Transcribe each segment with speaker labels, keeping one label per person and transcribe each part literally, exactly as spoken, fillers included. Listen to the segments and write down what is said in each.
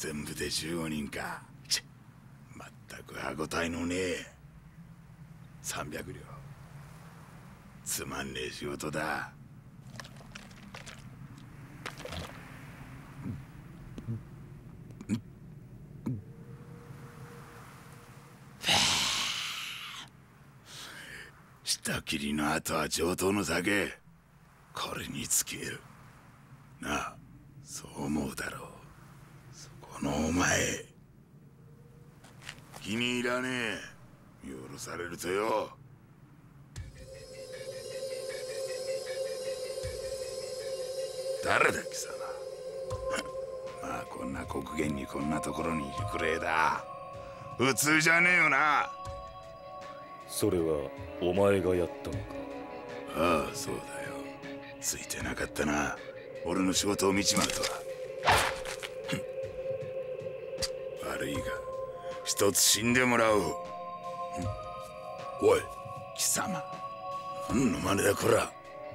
Speaker 1: 全部でじゅうごにんか。ちまったく歯応えのねえ。さんびゃくりょう。つまんねえ仕事だ。下切りの後は上等の酒。これにつける。なあ、そう思うだろう。そこのお前。気に入らねえ。見下ろされるとよ。誰だ貴様。まあこんな黒煙にこんなところにいるくれだ。普通じゃねえよな。
Speaker 2: それはお前がやったのか。
Speaker 1: ああ、そうだよ。ついてなかったな。俺の仕事を見ちまうとは。悪いが一つ死んでもらおう。おい貴様、何の真似だこら。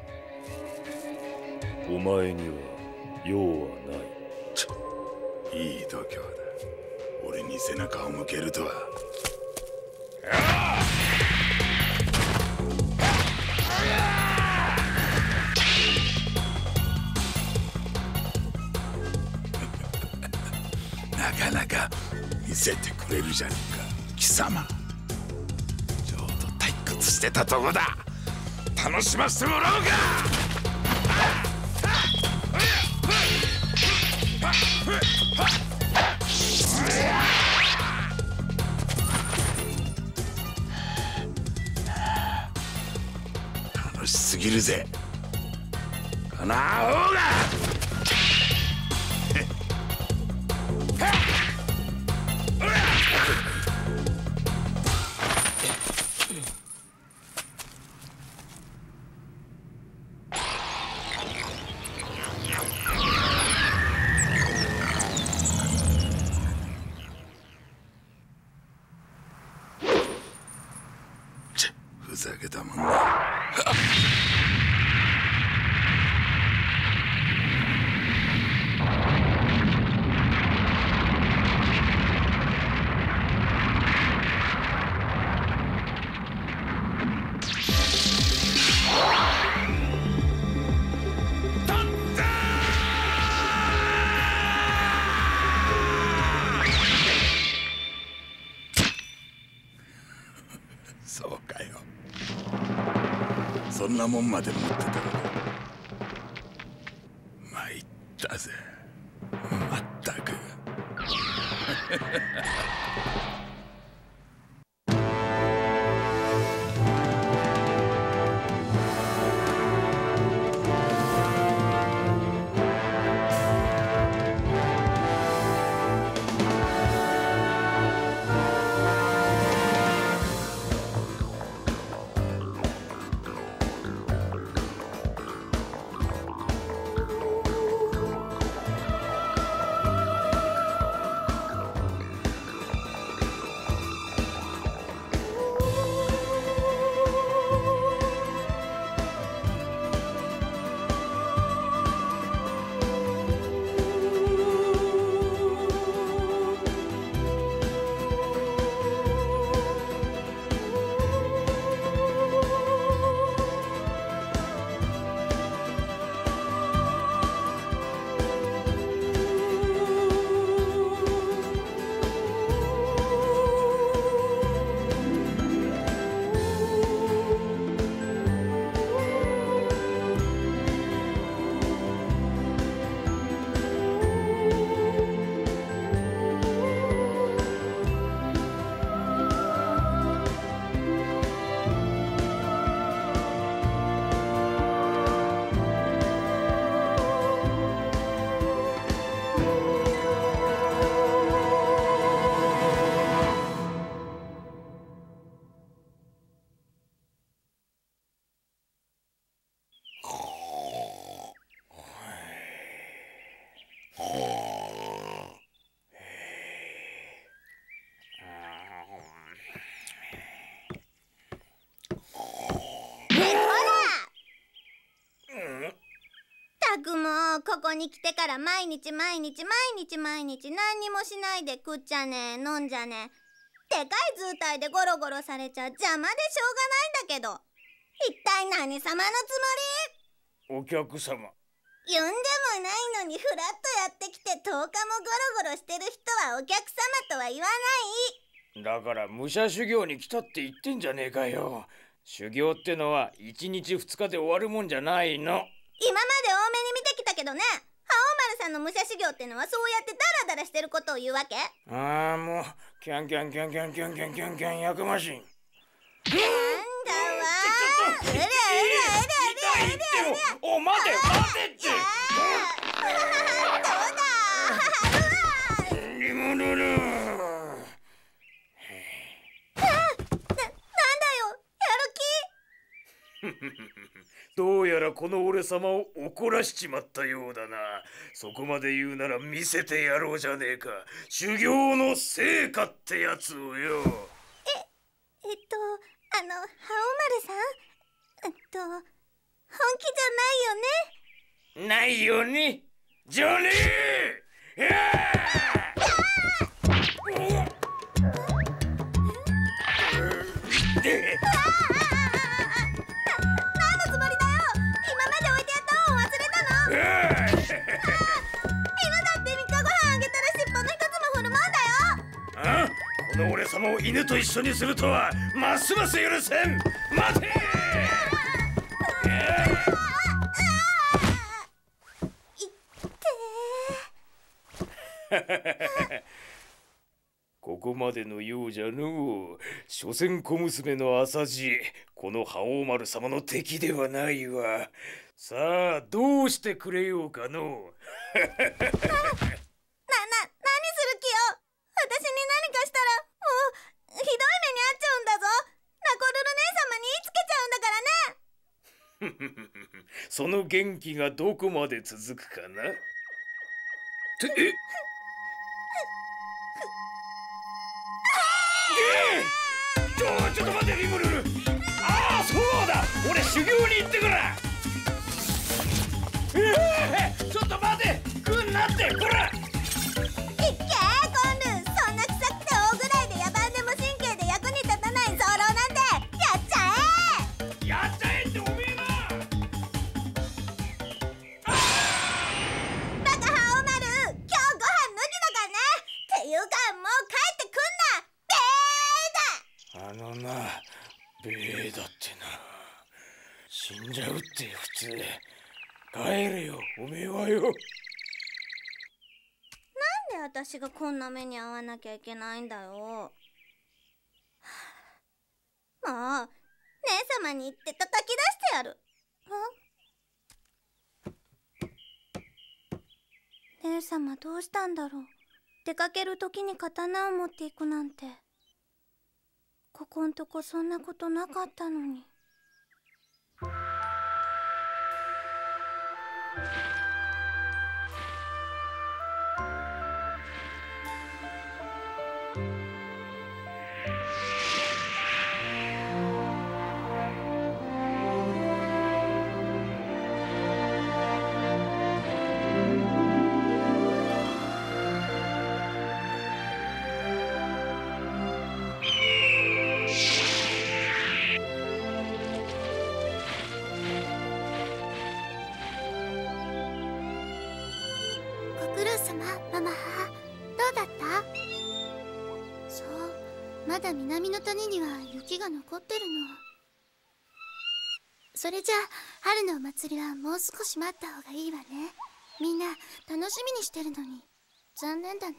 Speaker 2: お前には用はない。
Speaker 1: ちょ、いい度胸だ。俺に背中を向けるとは。なかなか見せてくれるじゃねえか貴様。ちょうど退屈してたとこだ。楽しませてもらおうか。楽しすぎるぜこのアホが。ふざけたもんだ。そうかよ。そんなもんまで持ってたのか。参ったぜまったく。
Speaker 3: に来てから毎日毎日毎日毎日何にもしないで食っちゃねえ飲んじゃねえ、でかい図体でゴロゴロされちゃ邪魔でしょうがないんだけど、一体何様のつもり？
Speaker 4: お客様。
Speaker 3: 呼んでもないのにフラッとやってきてとおかもゴロゴロしてる人はお客様とは言わない。
Speaker 4: だから武者修行に来たって言ってんじゃねえかよ。修行ってのはいちにちふつかで終わるもんじゃないの。
Speaker 3: 今まで多めに見てきたけどね、覇王丸さんの武者修行ってのはそうやってダラダラしてることを言うわけ？
Speaker 4: ああ、もうキャンキャンキャンキャンキャンキャンキャンキャンやかましい。なん
Speaker 3: だわー。うらうらうらうらうらうら。
Speaker 4: お、待て待てって。
Speaker 3: どうだ。
Speaker 4: リムルル。どうやらこの俺様を怒らしちまったようだな。そこまで言うなら見せてやろうじゃねえか。修行の成果ってやつをよ。
Speaker 3: え、えっと、あの、覇王丸さん、えっと、本気じゃ
Speaker 4: ないよね。ないよね。じゃねえ。いやこの俺様を犬と一緒にするとはますます許せん。待てここまでのようじゃのう。所詮小娘の浅路、この覇王丸様の敵ではないわ。さあどうしてくれようかのう。な、な、何する気よ。私に何かしたらもうひどい目に遭っちゃうんだぞ。ナコルル姉様に言いつけちゃうんだからね。その元気がどこまで続くかな。ってえちょちょっと待ってリムルル。ああそうだ、俺修行に行ってくら。えー、ちょっと待て、来んなってこら。いっけーコンル、そんな臭くて大ぐらいで野蛮で無神経で役に立たない早漏なんてやっちゃえ。やっちゃえっておめえな。バカ覇王丸、今日ご飯抜きだからね。っていうかもう帰ってくんな。あのな、ベーだってな、死んじゃうって普通。帰れよ、おめえはよ。なんで私がこんな目に遭わなきゃいけないんだよ。もう姉様に言って叩き出してやる。姉様どうしたんだろう。出かける時に刀を持っていくなんて。ここんとこそんなことなかったのに。ママ、どうだった？そう、まだ南の谷には雪が残ってるの。それじゃあ春のお祭りはもう少し待った方がいいわね。みんな楽しみにしてるのに残念だね。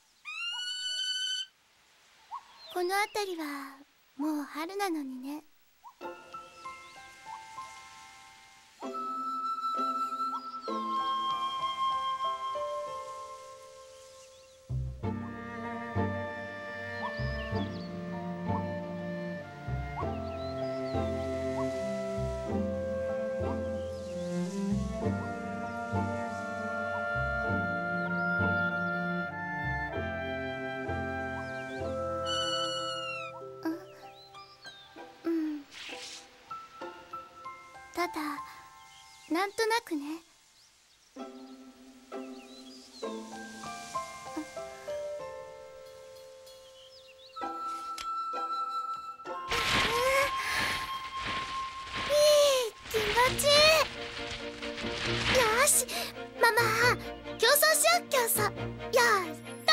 Speaker 4: この辺りはもう春なのにね。ただなんとなくね。
Speaker 3: ちいい。よしママ、競争しよう競争。よーいド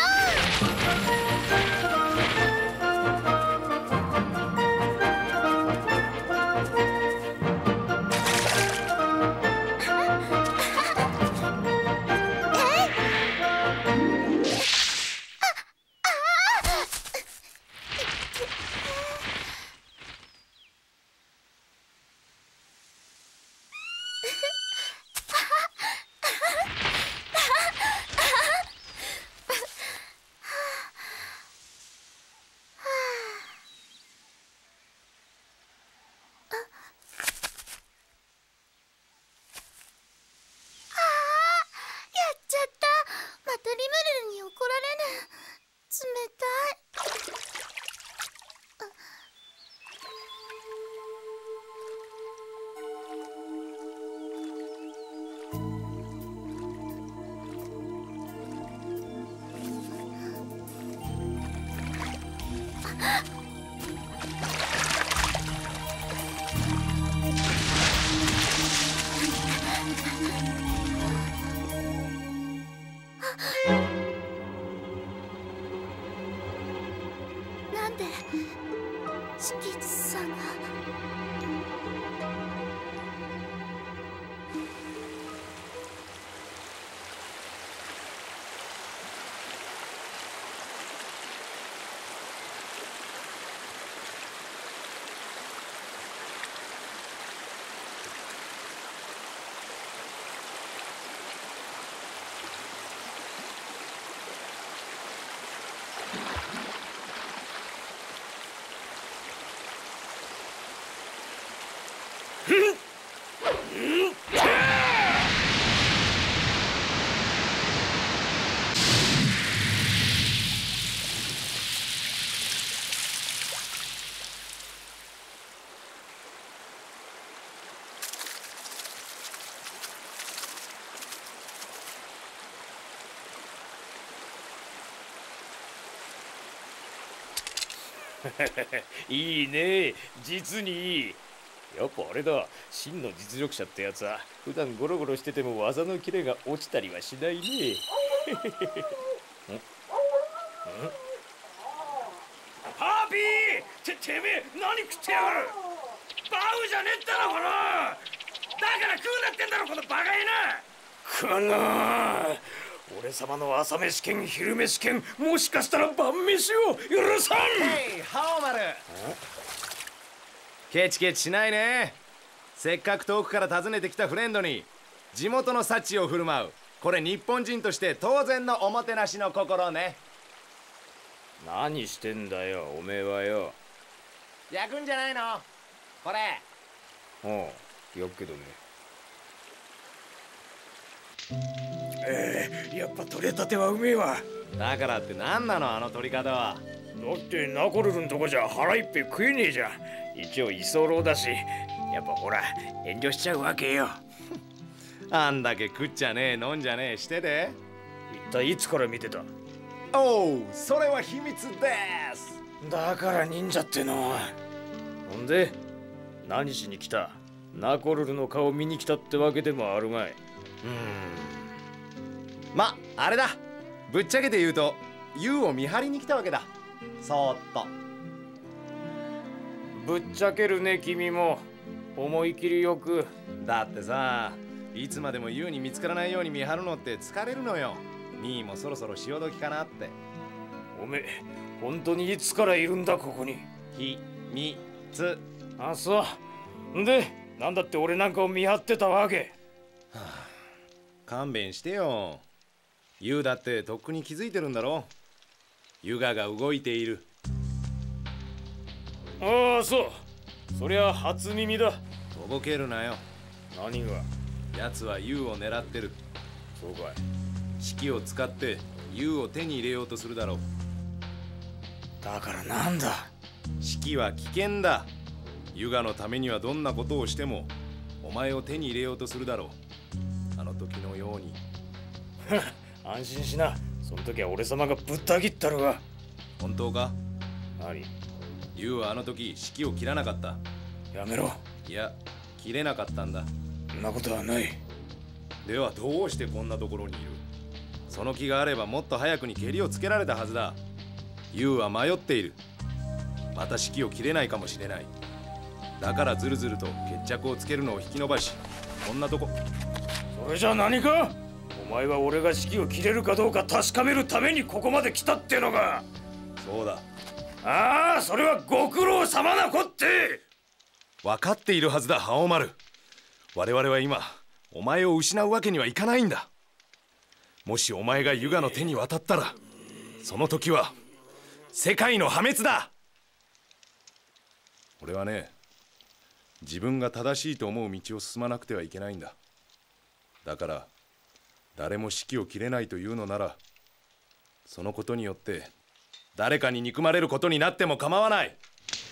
Speaker 3: なんで敷地さんが。
Speaker 2: いいね、実にいい。やっぱあれだ、真の実力者ってやつは普段ゴロゴロしてても技のキレが落ちたりはしないね。んんハーピー、ててめえ何食ってやがる。バウじゃねえったのかな。だから食うなってんだろこのバカ犬。かなあ、俺様の朝飯券昼飯券、もしかしたら晩飯を許さん。
Speaker 5: ヘイハオマル、ケチケチしないね。せっかく遠くから訪ねてきたフレンドに地元の幸を振る舞う、これ日本人として当然のおもてなしの心ね。
Speaker 2: 何してんだよおめえはよ。
Speaker 5: 焼くんじゃないのこれ。
Speaker 2: おう、焼くけどね。えー、やっぱ取れたてはうめえわ。
Speaker 5: だからって何なのあの取り方は。
Speaker 2: だってナコルルんとこじゃ腹いっぺい食えねえじゃん。一応居候だし、やっぱほら遠慮しちゃうわけよ。
Speaker 5: あんだけ食っちゃねえ飲んじゃねえしてて。
Speaker 2: 一体いつから見てた。
Speaker 5: おう、それは秘密です。
Speaker 2: だから忍者ってのは。ほんで何しに来た。ナコルルの顔見に来たってわけでもあるまい。
Speaker 5: うーん、ま、あれだ。ぶっちゃけて言うとユウを見張りに来たわけだ。そーっと。
Speaker 2: ぶっちゃけるね君も。思い切りよく。
Speaker 5: だってさ、いつまでもユウに見つからないように見張るのって疲れるのよ。ミーもそろそろ潮時かなって。
Speaker 2: おめえ本当にいつからいるんだここに。
Speaker 5: ひみつ。
Speaker 2: あ、そう。んでなんだって俺なんかを見張ってたわけ。
Speaker 5: はあ、勘弁してよ。ユウだってとっくに気づいてるんだろ。ユガが動いている。
Speaker 2: ああ、そう。そりゃ初耳だ。
Speaker 5: とぼけるなよ。
Speaker 2: 何が。
Speaker 5: 奴はユウを狙ってる。
Speaker 2: そうかい。
Speaker 5: 式を使ってユウを手に入れようとするだろう。
Speaker 2: だからなんだ。
Speaker 5: 式は危険だ。ユガのためにはどんなことをしてもお前を手に入れようとするだろう。あの時のように。
Speaker 2: 安心しな。その時は俺様がぶった切ったるわ。
Speaker 5: 本当か。
Speaker 2: 何。
Speaker 5: ユウはあの時式を切らなかった。
Speaker 2: やめろ。
Speaker 5: いや、切れなかったんだ。
Speaker 2: んなことはない。
Speaker 5: ではどうしてこんなところにいる？その気があればもっと早くにケリをつけられたはずだ。ユウは迷っている。また式を切れないかもしれない。だからずるずると決着をつけるのを引き延ばし、こんなとこ。
Speaker 2: それじゃ何か？お前は俺が式を切れるかどうか確かめるためにここまで来たってのか？
Speaker 5: そうだ。
Speaker 2: ああ、それはご苦労様なこって。
Speaker 5: 分かっているはずだ、覇王丸。我々は今お前を失うわけにはいかないんだ。もしお前がユガの手に渡ったら、その時は世界の破滅だ。俺はね、自分が正しいと思う道を進まなくてはいけないんだ。だから誰も式を切れないというのなら、そのことによって誰かに憎まれることになっても構わない。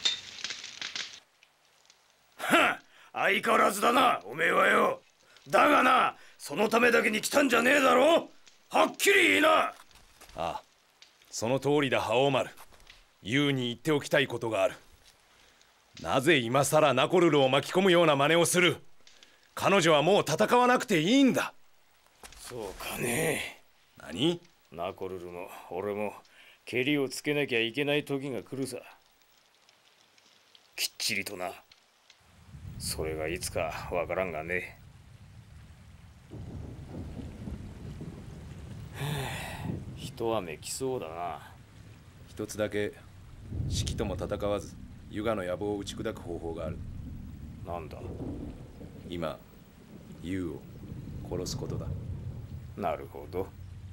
Speaker 2: はっ、相変わらずだな、おめえはよ。だがな、そのためだけに来たんじゃねえだろ。はっきり言いな。
Speaker 5: ああ、その通りだ、覇王丸。ユウに言っておきたいことがある。なぜ今さらナコルルを巻き込むような真似をする？彼女はもう戦わなくていいんだ。
Speaker 2: そうかね。
Speaker 5: 何？
Speaker 2: ナコルルも俺もケリをつけなきゃいけない時が来るさ。きっちりとな。それがいつかわからんがね。一雨来そうだな。
Speaker 5: 一つだけ式とも戦わずユガの野望を打ち砕く方法がある。
Speaker 2: なんだ？
Speaker 5: 今ユウを殺すことだ。
Speaker 2: なるほど。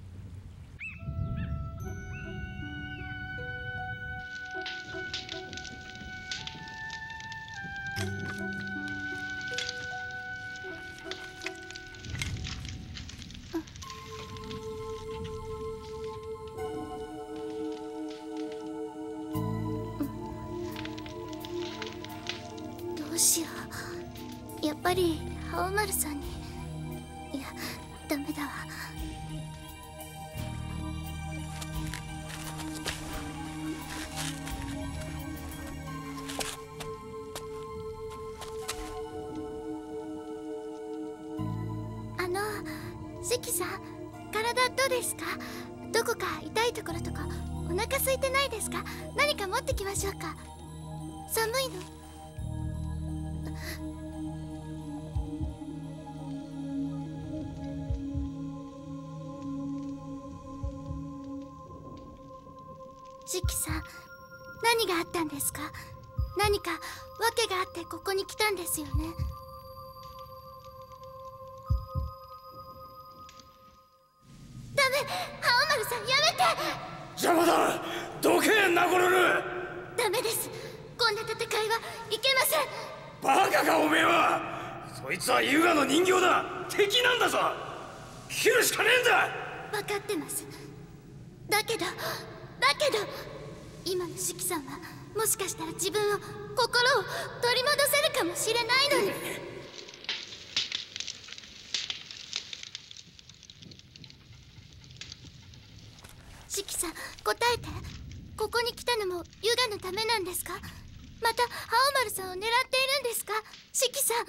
Speaker 3: どうしよう。やっぱり覇王丸さんに。いや、ダメだわ。あの、シキさん、体どうですか？どこか痛いところとかお腹空いてないですか？何か持ってきましょうか？寒いの？シキさん、何があったんですか？何か訳があってここに来たんですよね？ダメ！覇王丸さん、やめて！
Speaker 2: 邪魔だ！どけ、ナコルル！
Speaker 3: ダメです。こんな戦いはいけません。
Speaker 2: バカかおめえは！そいつはユガの人形だ！敵なんだぞ！切るしかねえんだ！
Speaker 3: 分かってます。だけどだけど今のシキさんはもしかしたら自分を、心を取り戻せるかもしれないのに。シキさん、答えて。ここに来たのもユガのためなんですか？また覇王丸さんを狙っているんですか？シキさん、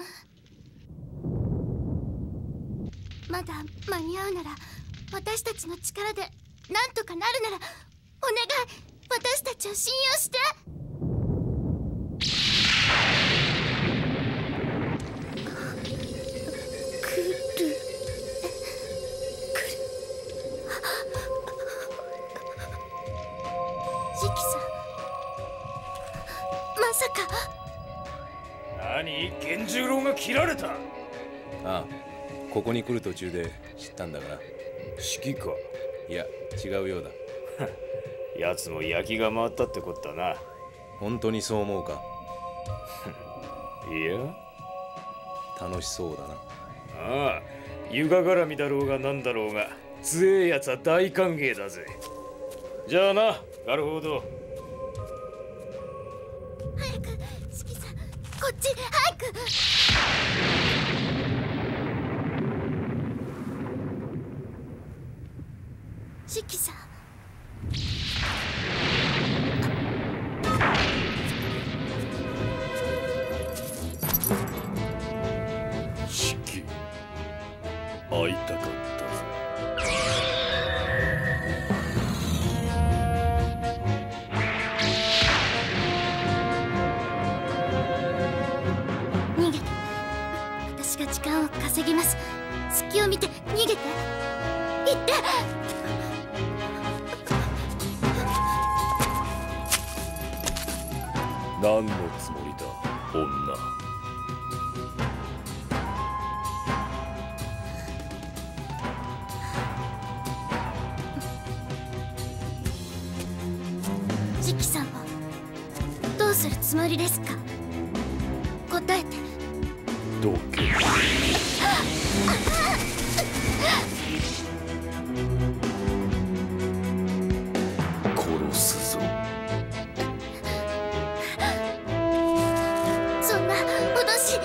Speaker 3: まだ間に合うなら、私たちの力でなんとかなるならお願い、私たちを信用して。来る来る。シキさん、まさか。
Speaker 2: 何？源十郎が切られた？
Speaker 5: ああ、ここに来る途中で知ったんだから。
Speaker 2: 式か？
Speaker 5: いや、違うようだ。
Speaker 2: 奴も焼きが回ったってことだな。
Speaker 5: 本当にそう思うか？
Speaker 2: いや、
Speaker 5: 楽しそうだな。
Speaker 2: ああ、湯が絡みだろうがなんだろうが、強えやつは大歓迎だぜ。じゃあな、ガルフォード。
Speaker 3: 早く、シキさん、こっち、早く。シキさん。
Speaker 2: シキ。
Speaker 6: 会いたかったぞ。
Speaker 3: 逃げて。私が時間を稼ぎます。隙を見て逃げて。行って。
Speaker 6: 何のつもりだ、女。
Speaker 3: ジキさんをどうするつもりですか。答えて。
Speaker 6: どけ。殺すぞ。
Speaker 3: そんな脅し。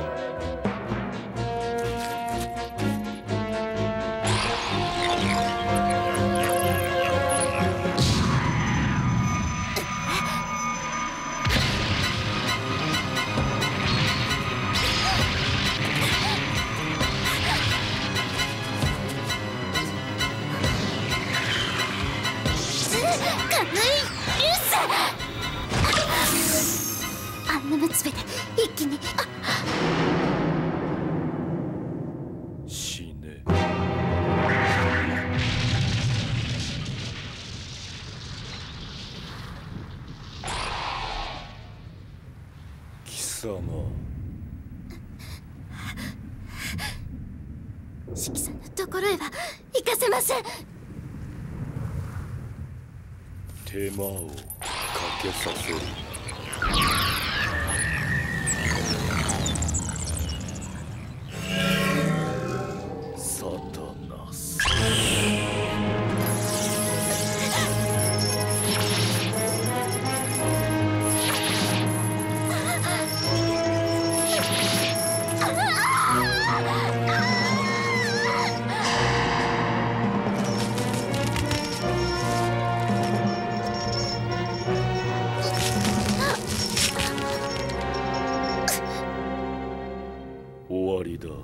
Speaker 3: あんな娘で一気に。
Speaker 6: 死ね。貴様。
Speaker 3: シキさんのところへは行かせません。
Speaker 6: 手間をかけさせる。サタナス。終わりだ。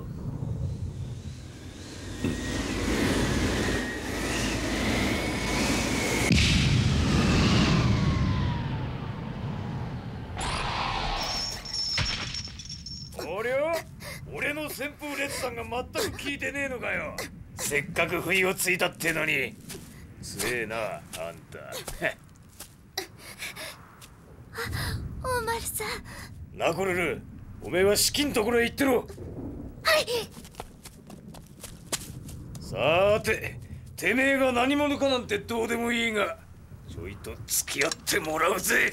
Speaker 2: おりゃ、俺の旋風列さんが全く聞いてねえのかよ。せっかく不意をついたってのに。強えな、あんた。
Speaker 3: 大丸さん。
Speaker 2: ナコルル、おめえは資金ところへ行ってろ。
Speaker 3: はい。
Speaker 2: さーて、てめえが何者かなんてどうでもいいが、ちょいと付き合ってもらうぜ。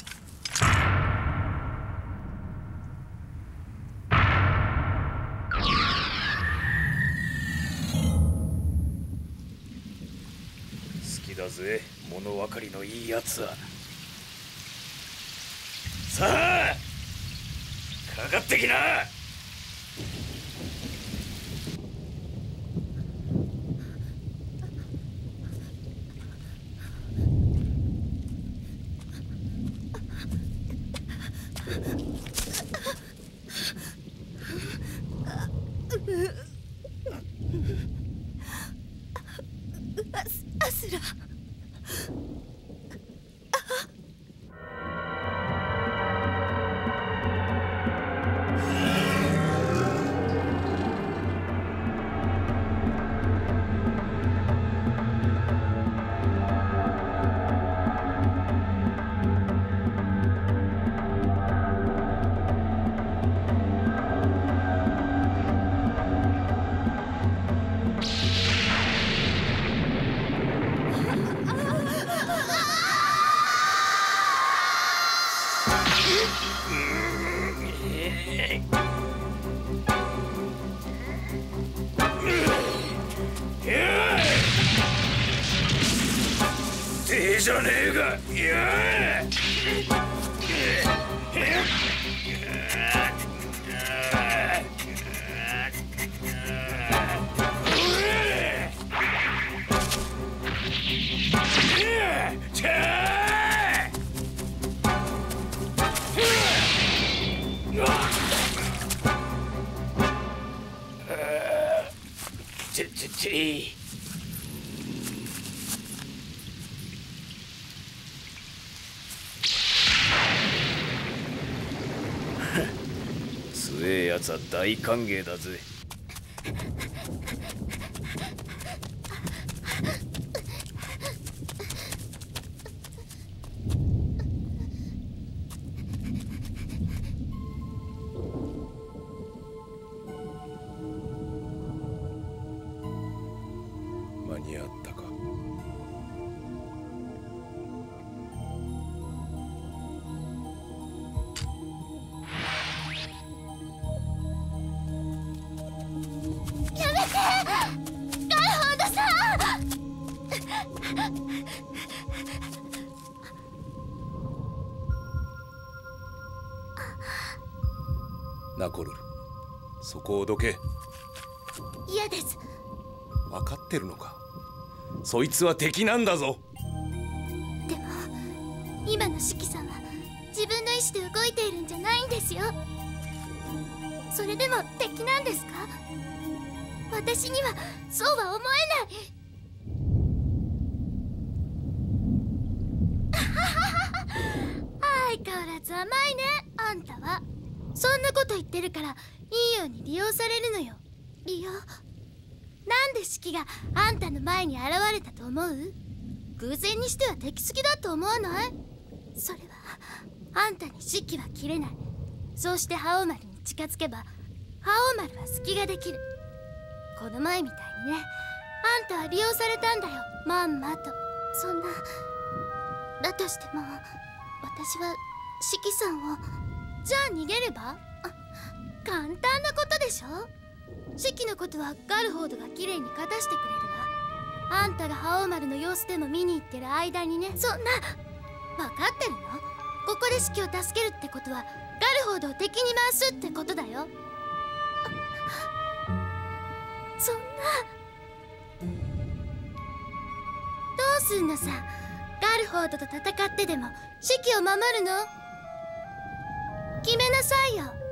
Speaker 2: 好きだぜ、物分かりのいいやつは。さあかかってきな。
Speaker 3: アスラ。てえじゃねえか。いや
Speaker 2: てえ。強えやつは大歓迎だぜ。
Speaker 5: 間に合ったか。
Speaker 3: やめて、ガルホードさん。
Speaker 5: ナコルル、そこをどけ。
Speaker 3: 嫌です。
Speaker 5: 分かってるのか。そいつは敵なんだぞ。
Speaker 3: でも今のシキさんは自分の意志で動いているんじゃないんですよ。それでも敵なんですか？私にはそうは思えない。相変わらず甘いね、あんたは。そんなこと言ってるからいいように利用されるのよ。利用？なんでシキがあんたの前に現れたと思う？偶然にしては敵すぎだと思わない？それはあんたにシキは切れない。そうして覇王丸に近づけば覇王丸は隙ができる。この前みたいにね。あんたは利用されたんだよ、まんまと。そんな。だとしても私はシキさんを。じゃあ逃げれば？簡単なことでしょ。シキのことはガルホードがきれいに勝たしてくれるわ。あんたが覇王丸の様子でも見に行ってる間にね。そんな。分かってるの？ここでシキを助けるってことはガルホードを敵に回すってことだよ。そんな。どうすんのさ。ガルホードと戦ってでもシキを守るの？決めなさいよ。